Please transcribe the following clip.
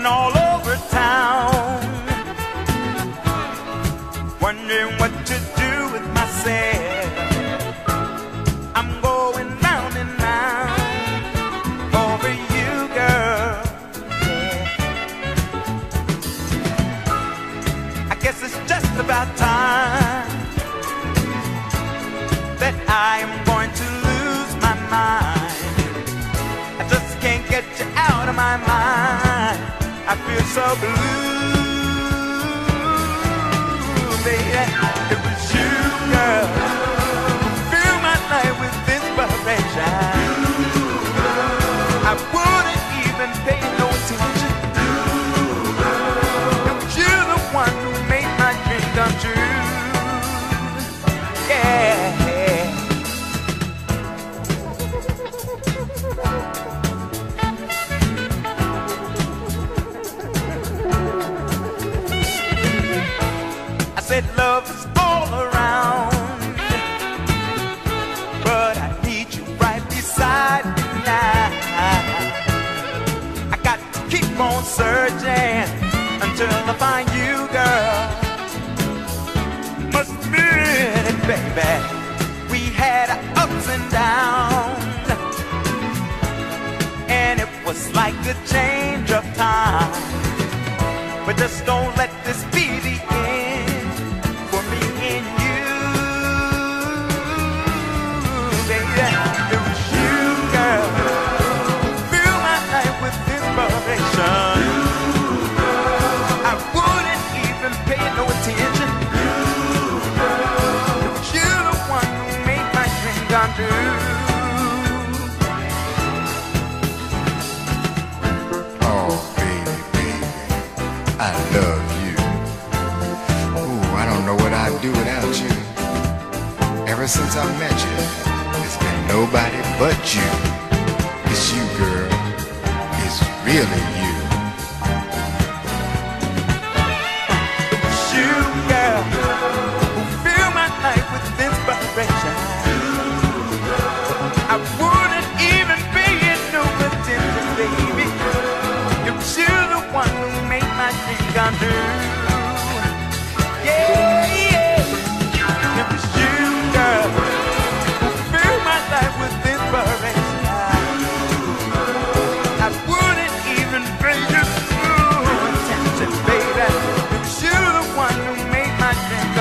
running all over town, wondering what to do with myself. I'm going round and round over you, girl. Yeah. I guess it's just about time that I am going to lose my mind. I just can't get you out of my mind. I feel so blue, baby. It was you, girl, who filled my life with inspiration. I wouldn't even pay no attention. It was you, the one who made my dream come true. Yeah. Said love is all around, but I need you right beside me now. I got to keep on searching until I find you, girl. Must admit it, baby, we had our ups and downs, and it was like a change of time. But just don't let this be the end. I wouldn't even pay no attention. It was you, the one who made my dream come true. Oh, baby, baby, I love you. Ooh, I don't know what I'd do without you. Ever since I met you, it's been nobody but you. It's you, girl. It's really you. I wouldn't even pay it no attention, baby. It was you, the one who made my dream come true. Yeah, yeah. It was you, girl, who filled my life with inspiration. I wouldn't even pay it no attention, baby. It was you, the one who made my dream